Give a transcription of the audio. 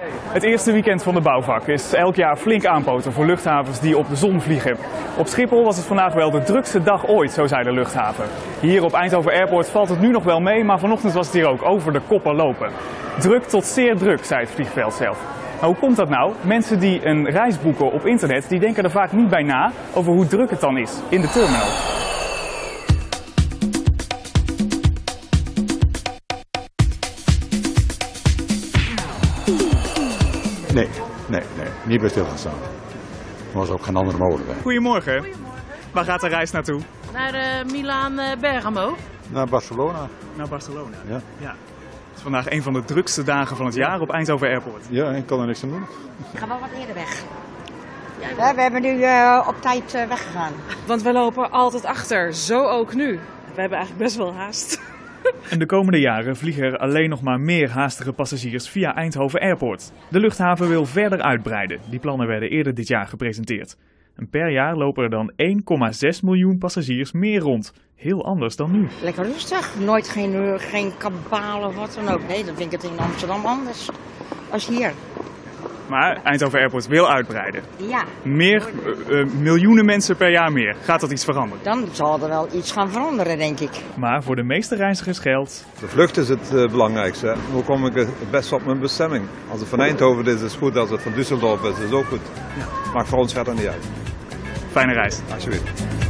Het eerste weekend van de bouwvak is elk jaar flink aanpoten voor luchthavens die op de zon vliegen. Op Schiphol was het vandaag wel de drukste dag ooit, zo zei de luchthaven. Hier op Eindhoven Airport valt het nu nog wel mee, maar vanochtend was het hier ook over de koppen lopen. Druk tot zeer druk, zei het vliegveld zelf. Maar hoe komt dat nou? Mensen die een reis boeken op internet, die denken er vaak niet bij na over hoe druk het dan is in de terminal. Nee, niet bij stil gaan staan. Er was ook geen andere mogelijkheid. Goedemorgen. Waar gaat de reis naartoe? Naar Milaan-Bergamo. Naar Barcelona. Naar Barcelona? Ja. Het is vandaag een van de drukste dagen van het jaar op Eindhoven Airport. Ja, ik kan er niks aan doen. Ik ga wel wat eerder weg. Ja, we hebben nu op tijd weggegaan. Want we lopen altijd achter, zo ook nu. We hebben eigenlijk best wel haast. En de komende jaren vliegen er alleen nog maar meer haastige passagiers via Eindhoven Airport. De luchthaven wil verder uitbreiden. Die plannen werden eerder dit jaar gepresenteerd. En per jaar lopen er dan 1,6 miljoen passagiers meer rond. Heel anders dan nu. Lekker rustig. Nooit geen kabaal of wat dan ook. Nee, dan vind ik het in Amsterdam anders. Als hier. Maar Eindhoven Airport wil uitbreiden. Ja. Miljoenen mensen per jaar meer. Gaat dat iets veranderen? Dan zal er wel iets gaan veranderen, denk ik. Maar voor de meeste reizigers geldt... De vlucht is het belangrijkste. Hoe kom ik het best op mijn bestemming? Als het van Eindhoven is, is het goed. Als het van Düsseldorf is, is het ook goed. Maakt voor ons verder niet uit. Fijne reis. Alsjeblieft.